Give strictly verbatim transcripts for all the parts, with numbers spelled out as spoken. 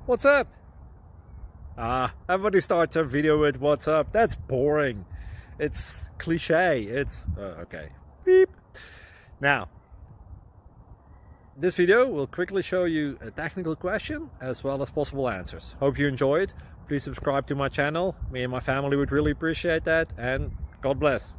What's up? Ah, everybody starts a video with what's up. That's boring. It's cliche. It's uh, okay. Beep. Now, this video will quickly show you a technical question as well as possible answers. Hope you enjoyed. Please subscribe to my channel. Me and my family would really appreciate that, and God bless.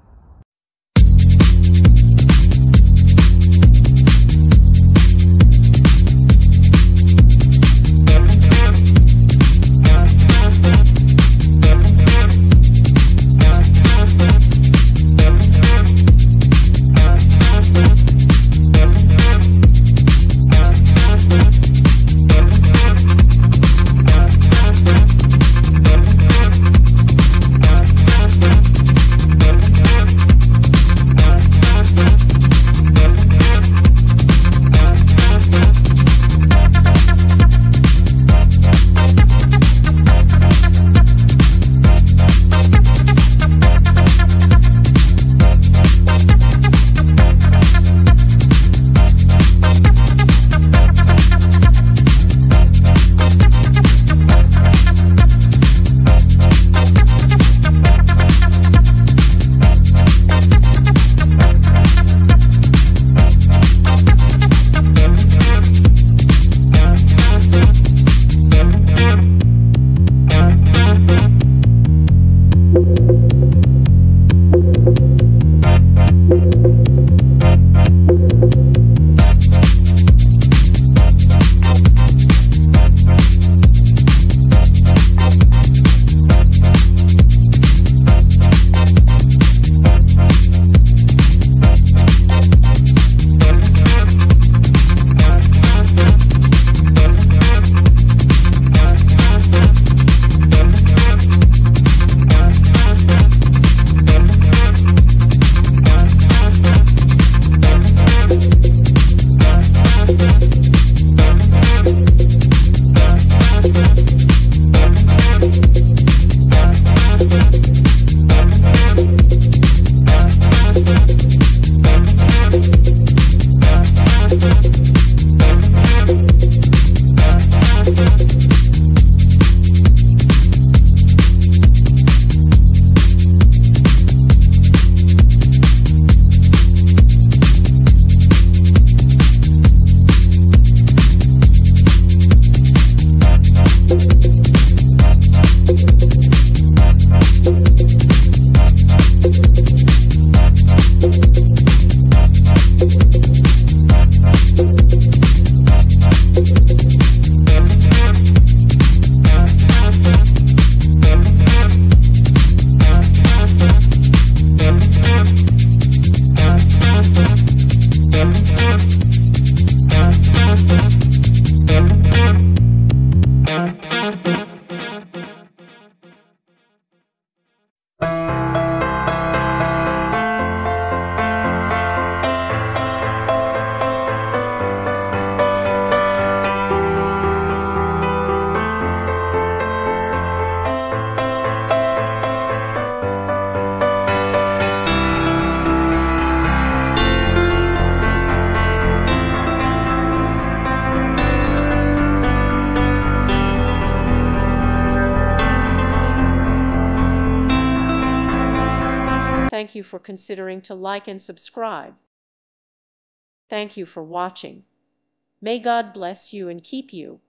Thank you for considering to like and subscribe. Thank you for watching. May God bless you and keep you.